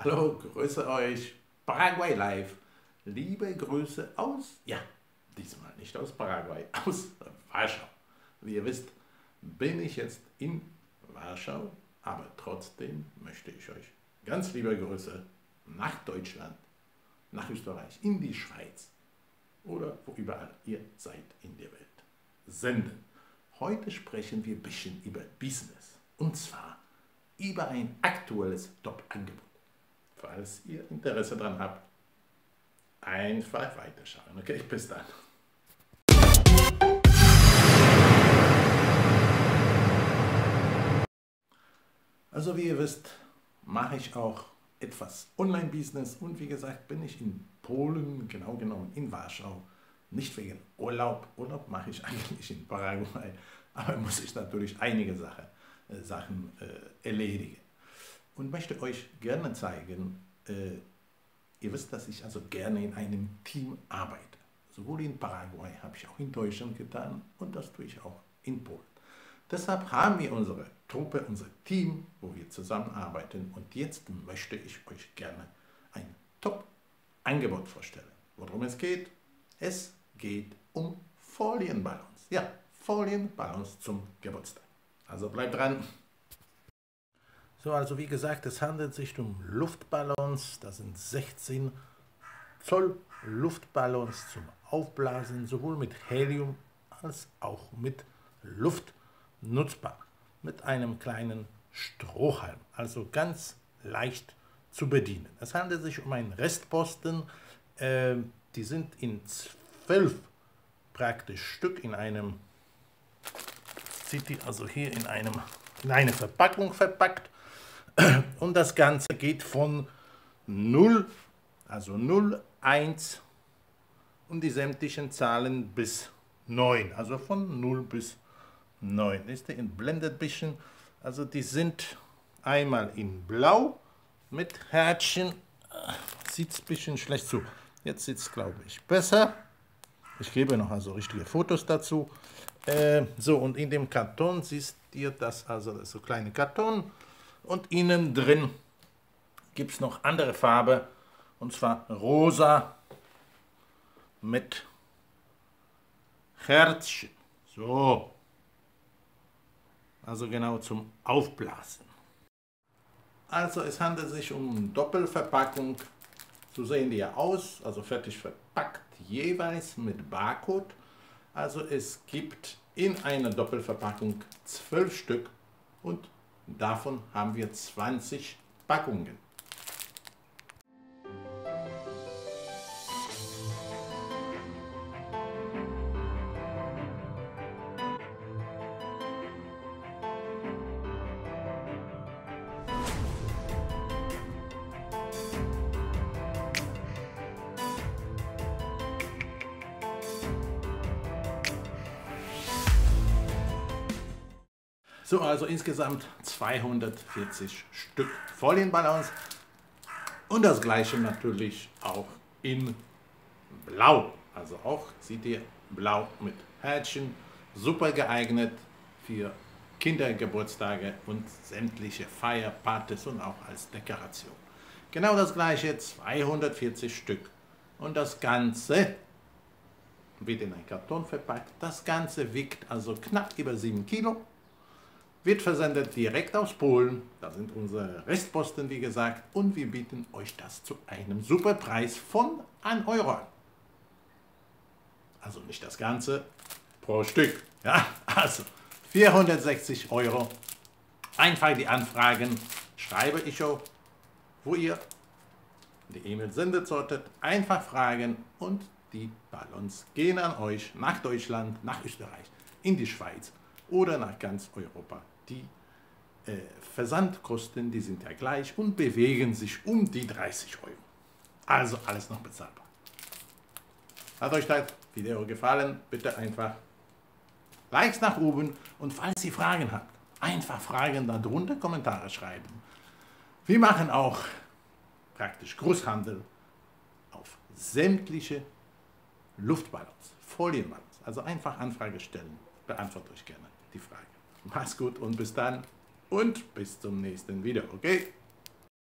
Hallo, grüße euch, Paraguay Live. Liebe Grüße aus, ja, diesmal nicht aus Paraguay, aus Warschau. Wie ihr wisst, bin ich jetzt in Warschau, aber trotzdem möchte ich euch ganz liebe Grüße nach Deutschland, nach Österreich, in die Schweiz oder wo überall ihr seid in der Welt senden. Heute sprechen wir ein bisschen über Business und zwar über ein aktuelles Top-Angebot. Falls ihr Interesse daran habt, einfach weiterschauen. Okay, bis dann. Also wie ihr wisst, mache ich auch etwas Online-Business und wie gesagt bin ich in Polen, genau genommen in Warschau, nicht wegen Urlaub. Urlaub mache ich eigentlich in Paraguay, aber muss ich natürlich einige Sachen erledigen. Und möchte euch gerne zeigen, ihr wisst, dass ich also gerne in einem Team arbeite. Sowohl in Paraguay habe ich auch in Deutschland getan und das tue ich auch in Polen. Deshalb haben wir unsere Truppe, unser Team, wo wir zusammenarbeiten und jetzt möchte ich euch gerne ein Top-Angebot vorstellen. Worum es geht? Es geht um Folienballons. Ja, Folienballons zum Geburtstag. Also bleibt dran. So, also wie gesagt, es handelt sich um Luftballons. Das sind 16 Zoll Luftballons zum Aufblasen, sowohl mit Helium als auch mit Luft nutzbar. Mit einem kleinen Strohhalm, also ganz leicht zu bedienen. Es handelt sich um einen Restposten. Die sind in 12 praktisch Stück in einem, sieht die also hier in eine Verpackung verpackt. Und das Ganze geht von 0, also 0, 1 und die sämtlichen Zahlen bis 9, also von 0 bis 9. Ist der entblendet ein bisschen, also die sind einmal in Blau mit Herzchen, sieht es ein bisschen schlecht zu, jetzt sieht es glaube ich besser. Ich gebe noch also richtige Fotos dazu. So, und in dem Karton siehst ihr das, also das ist so kleine Karton. Und innen drin gibt es noch andere Farbe, und zwar rosa mit Herzchen. So, also genau zum Aufblasen. Also es handelt sich um Doppelverpackung, so sehen die ja aus, also fertig verpackt, jeweils mit Barcode. Also es gibt in einer Doppelverpackung 12 Stück und davon haben wir 20 Packungen. So, also insgesamt 240 Stück Folienballons und das gleiche natürlich auch in Blau. Also auch, seht ihr, Blau mit Herzchen, super geeignet für Kindergeburtstage und sämtliche Feierpartys und auch als Dekoration. Genau das gleiche, 240 Stück und das Ganze wird in einen Karton verpackt. Das Ganze wiegt also knapp über 7 Kilo. Wird versendet direkt aus Polen, da sind unsere Restposten wie gesagt und wir bieten euch das zu einem super Preis von 1 Euro an. Also nicht das Ganze pro Stück, ja, also 460 Euro. Einfach die Anfragen schreibe ich auch, wo ihr die E-Mail sendet solltet, einfach fragen und die Ballons gehen an euch nach Deutschland, nach Österreich, in die Schweiz oder nach ganz Europa. Die Versandkosten, die sind ja gleich und bewegen sich um die 30 Euro. Also alles noch bezahlbar. Hat euch das Video gefallen? Bitte einfach Likes nach oben und falls ihr Fragen habt, einfach Fragen darunter, Kommentare schreiben. Wir machen auch praktisch Großhandel auf sämtliche Luftballons, Folienballons. Also einfach Anfrage stellen, beantworte euch gerne die Frage. Macht's gut und bis dann und bis zum nächsten Video, okay?